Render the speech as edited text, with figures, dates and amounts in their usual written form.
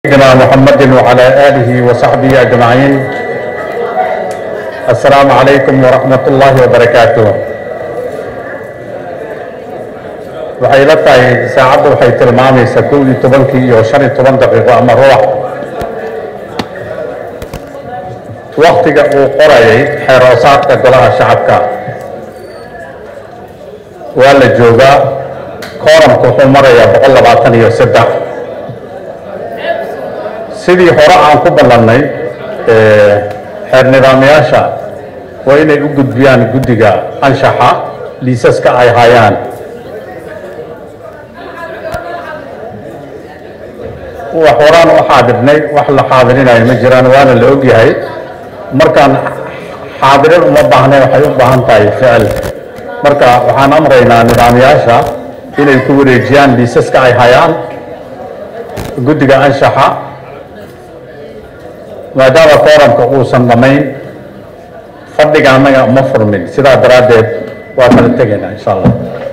سيدنا محمد وعلى آله وصحبه أجمعين. السلام عليكم ورحمة الله وبركاته. waxay la tahay saacaddu waxay tilmaamaysaa 12 iyo 15 daqiiqo ama ruux waqtiga uu qorayay xeeroosaadka golaha shacabka waa la joogaa. kooramku wuxuu marayaa 123. sidii hore aan ku ballannay xeer nidaamyaasha waa inay u gudbiyaan guddiga anshaxa liisaska ay hayaan. wax horaan u xaadirnay wax la xaadirinayo ma jiraan, waana la ogyahay. markaan xaadirin uma baahnayn, waxay u baahan tahay ficil. marka waxaan amraynaa nidaamyaasha inay ku wareejiyaan liisaska ay hayaan guddiga anshaxa maadaama kooramka uusan dhammayn. fadhiga annaga ma furmin, sidaa daraaddeed waa kala tegaynaa insha allah.